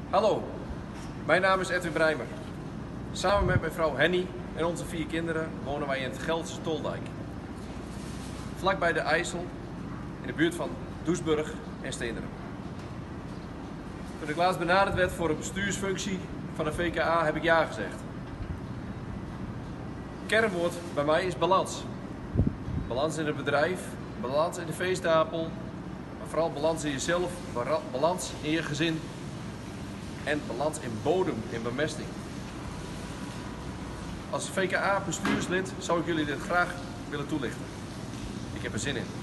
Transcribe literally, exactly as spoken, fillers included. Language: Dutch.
Hallo, mijn naam is Edwin Breimer. Samen met mijn vrouw Henny en onze vier kinderen wonen wij in het Gelderse Toldijk. Vlakbij de IJssel, in de buurt van Doesburg en Steenderen. Toen ik laatst benaderd werd voor een bestuursfunctie van de V K A heb ik ja gezegd. Kernwoord bij mij is balans. Balans in het bedrijf, balans in de veestapel, maar vooral balans in jezelf, balans in je gezin en balans in bodem, in bemesting. Als V K A bestuurslid zou ik jullie dit graag willen toelichten. Ik heb er zin in.